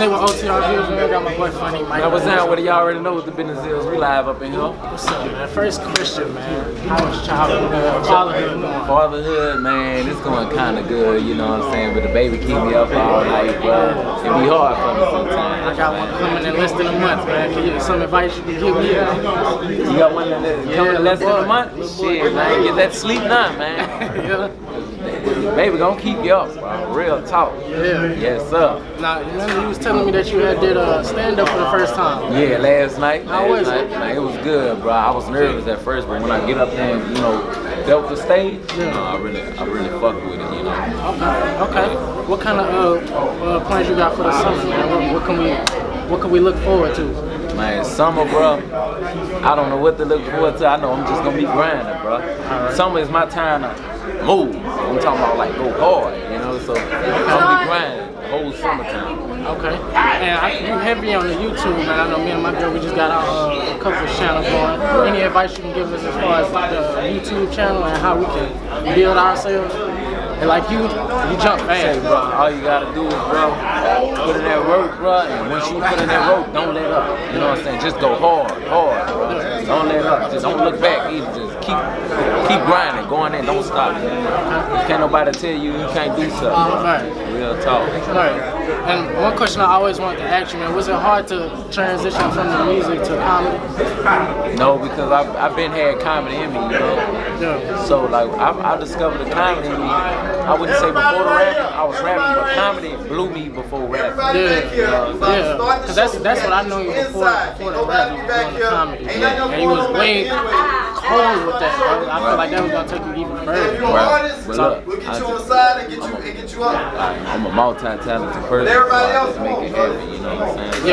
Nick with OTR Views, man. Got my boy Funny Mike. Now, what's down with it? Y'all already know what the business is. We live up in here. What's up, man? First question, man. How was childhood, fatherhood going? Fatherhood, man, it's going kind of good, you know what I'm saying? But the baby keep me up all night, bro. It be hard for me sometimes. I got one coming in less than a month, man. Can you some advice you can give me? You got one coming in less than a month? Shit, man, get that sleep now, man. Yeah. Baby gonna keep you up, bro. Real talk. Yeah. Yes, sir. Now, you remember you was telling me that you had did a stand-up for the first time. Yeah, last night. How was it? Man, it was good, bro. I was nervous at first, but when I get up there and, you know, dealt the stage, you know, I really fuck with it, you know. Okay. What kind of plans you got for the summer, man? What can we look forward to? Man, summer, bro, I don't know what to look forward to. I know I'm just gonna be grinding, bro. Right. Summer is my time to move. I'm talking about like go hard, you know. So I'm gonna be grinding the whole summertime. Okay. And you heavy on the YouTube, man. I know me and my girl, we just got a couple of channels going. Any advice you can give us as far as the YouTube channel and how we can build ourselves? And like you jump fast, bro. All you gotta do is, bro, put in that work, bro. And once you put in that work, don't let up. You know what I'm saying? Just go hard, bro. Don't let up. Just don't look back either. Just keep grinding, going in. Don't stop. Can't nobody tell you can't do something. Right. Real talk. Right. And one question I always wanted to ask you, man, was it hard to transition from the music to comedy? No, because I've been had comedy in me, you know. Yeah. So like I discovered the comedy in me. I wouldn't say before the rapping, I was rapping, but comedy blew me before rapping. Yeah, yeah. Because that's what I know you before the rap, you were doing the comedy. And you was way cold with that, bro. I feel like that was gonna take you even further. Right. But look, we'll get you on the side and get you up. I'm a multi-talented person, so I just make it happen, you know what I'm saying?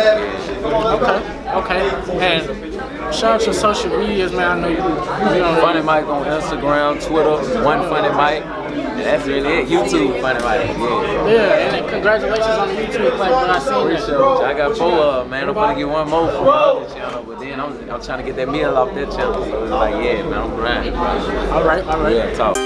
Yeah. Okay. And shout out to social medias, man. I know you know. Funny Mike on Instagram, Twitter, One Funny Mike. That's really it. YouTube, Funny Mike. Yeah, and congratulations on the YouTube platform. I seen that. I got 4 of them, man. I'm gonna get one more from the other channel, but then I'm trying to get that meal off that channel. So it's like, yeah, man, I'm grinding. All right. Yeah, talk.